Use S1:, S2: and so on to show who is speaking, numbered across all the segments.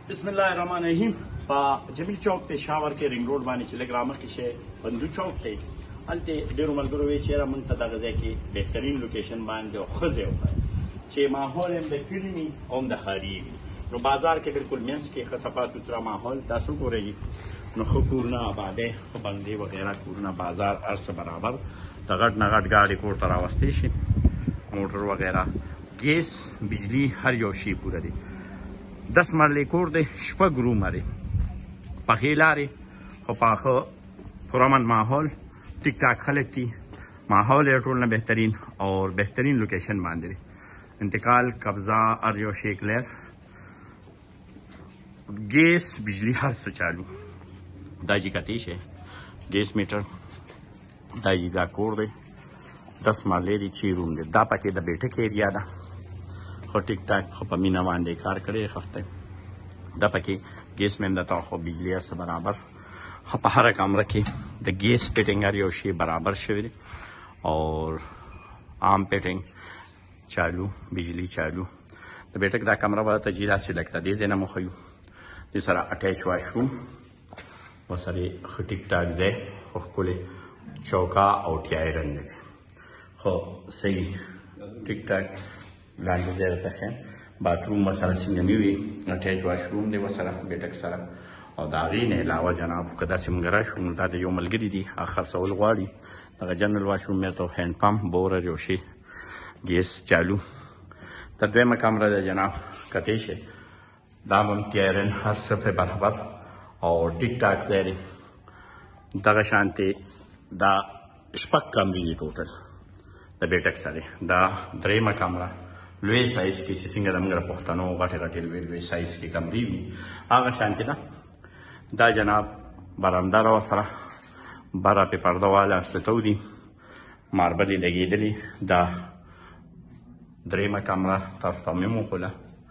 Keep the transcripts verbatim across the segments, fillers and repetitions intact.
S1: بسم الله الرحمن الرحیم په جمیل چوک پېښور کې رنګ روډ باندې چې لږ رامخکې شی بندو چوک دی هلته ډېرو ملګرو وایي چې یاره موږ ته دغه ځای کې بهترین لوکیشن باندې او ښه ځای وښایه چې ماحول هم د کلي وي او هم د ښاري وي. نو بازار کې بالکل منځ کې ښه صفا سوتره ماحول تاسو ګورئ نو ښه کورونه آبادۍ ښه بنګلې وغیره کورونه بازار هر څه برابر د غټ نه غټ ګاډي کور ته راوستی شي موټر وغیره ګیس بجلی هر یو شی پوره دی. دس مرلې کور دی شپږ رومه دی پخې لارې خو پاخه پرامن ماحول ټیک ټاک خلک دي ماحول یې ټول نه بهترین اور بهترین لوکیشن باندې دی انتقال قبضه هر یو شی کلیر ګیس بجلی هر څه چالو دا جی کتی شی ګیس میټر دا جی دا کور دی دس مرلې دی چی روم دی دا پکې د بیټک ایریا ده خو ټیک ټاک خو په مینه باندې کار کړی خفته دا پکې ګیس مې همدته خو بجلی هر څه برابر خو په هره کمره کې د ګیس فټینګ هر یو شی برابر شوی دی اور عام فټینګ چالو بجلی چالو د بیټک دا کمره به ته جي داسې لګته دې ځای نه مو ښیو دې سره اټیچ واشروم ورسره ښه ټیک ټاک ځای خو ښکلې چوکا او ټیایرن دی خو صحیح ټیک ټاک لاندې ځای راته ښیم باتروم ورسره څنګه مې وي اټیچ واشروم دی ورسره بیټک سره او د هغې نه علاوه جناب که داسې موږ راشو نو دا د یو ملګري دي هغه خرڅول غواړي دغه جنرل واشروم مې ته هینډ پمپ بورر یو شي ګیس چالو تر دویمه کمره ده جناب کتی شي دا هم ټیایرن هر څه پرې برابر او ټیک ټاک ځای دی دغه شانتې دا شپږ کمرې دي ټوټل د بیټک سره دا درېیمه کمره لوی سایز کې چې څنګه د موږ د پښتنو غټې غټې لوی لوی سایز کې کمرې وي هغه شانتې ده دا جناب برنده ده ورسره بره پې پرده والا سلتو دي ماربل یې لګېدلي دا درېیمه کمره تاسو ته مې وښوله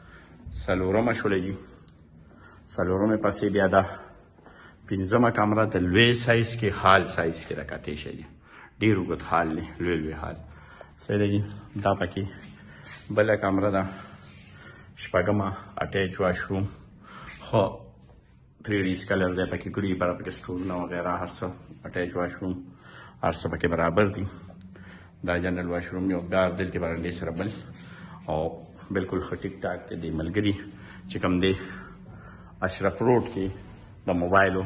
S1: څلورمه شوله جي څلورمې پسې بیا ده پنځمه کمره د لوی سایز کې هال سایز کې راکتی شي دي ډېر اوږد هال دی لوی لوی هال صحیح دی جي دا پکې بله کمره ده شپږمه اټیچ واشروم خو تھری ډیز کلر دی پکې کړي بره پکې سټورونه وغیره هر څه اټیچ واشروم هر څه پکې برابر دي دا جنرل واشروم یو بیا دلته برنډې سره بل او بالکل ښه ټیک ټاک دی د ملګري چې کوم دی اشرف روډ کې د موبایلو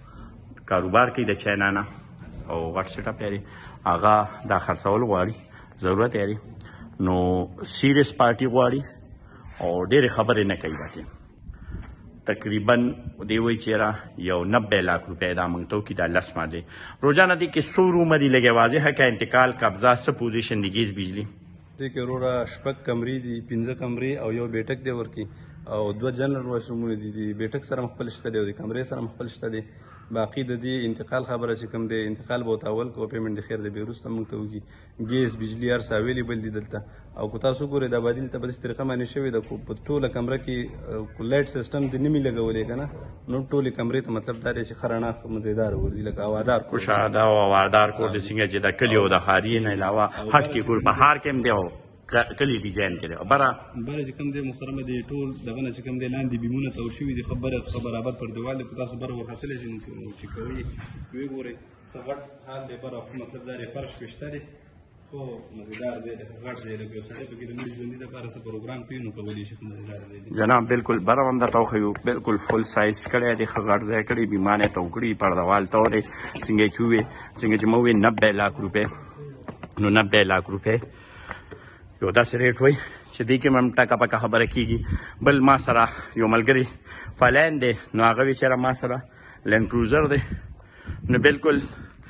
S1: کاروبار کوي د چاینا نه او غټ سیټ اپ یې هغه دا خرڅول غواړي ضرورت یې نو سیریس پارټي غواړي او ډېرې خبرې نه کوي باقي تقریبا دی وایي چې یاره یو نبې لاک روپۍ دا موږ ته وکړي دا لس ماده روزانه دی کې څو رومه دي لږې واضحه که انتقال قبضه څه پوزیشن دی ګیس بجلي
S2: دې کې وروره شپږ کمرې دي پنځه کمرې او یو بیټک دی ورکې او دوه جنرل واشرومونه دي د بیټک سره مخبل شته دی او د کمرې سره مخبل شته دی باقي د دې انتقال خبره چې کوم دی انتقال به ورته اول کوو پیمنټ د خیر دی بیا وروسته موږ ته وکړي ګیس بجلي هر څه اویلیبل دي دلته او که تاسو ګورئ دا بادي دلته په داسې طریقه باندې شوې ده خو په ټوله کمره کې لایټ سیسټم دې نه وي لګولی که نه نو ټولې کمرې ته مطلب دا دی چې ښه رڼا مزیداره ورځي لکه هوادار
S1: کوشاده او هوادار کور د څنګه چې د کلي او د ښاري نه علاوه هټ کې کور په ښار کې هم دی او کلي ډیزاین کې دی او بره
S2: بره چې کوم دی محترمه دی ټول دغه نه چې کوم دی لاندې بیمونه تاو شوي دي ښه بره ښه برابر پر دیوال دی که تاسو بره ورختلی شئ چې کوئ ویې ګورئ ښه غټ حال دی بره خو مطلب دا دی فرش پې شته دی خو مزیدار ځای دی غټ ځای دی یو سړی پکې د مړي ژوندي دپاره څه پروګرام کوي نو کولی شي ښه مزیدار ځای دی
S1: جناب بالکل بره هم درته وښیو بالکل فل سایز کړی دی ښه غټ ځای کړی بیمانې ته وکړي پردهوال ته وړی څنګه یې چې ووې څنګه چې مو ووې نبې لاک روپۍ نو نبې لاک روپۍ یو داسې ریټ وای چې دې کې هم ټکه پکه خبره کېږي بل ما سره یو ملګري فلاین دی نو هغه وی چېرې ما سره لینډ کروزر دی نو بالکل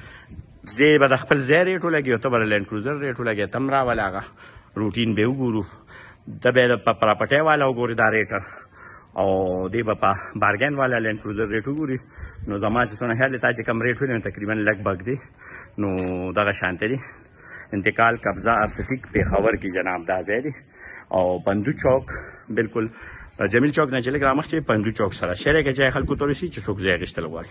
S1: دې به د خپل ځای ریټ ولګي او ته به د لینډ کروزر ریټ ولګي ته هم راوله هغه روټین به وګورو ته به یې د پراپرټۍ والا وګوري دا ریټ او دې به په بارګین والا لینډ کروزر ریټ وګوري نو زما چې څونه خیال دی تا چې کوم ریټ ویلې نو تقریبا لږ بګ دی نو دغه شانته دی انتقال قبضه ارسټیک پېښور کې جناب دا ځای دی او بندو چوک بالکل جمیل چوک نه چې لږ رامخکې بندو چوک سره شریکه ځای خلکو ته ورسي چې څوک ځای اخیستل غواړي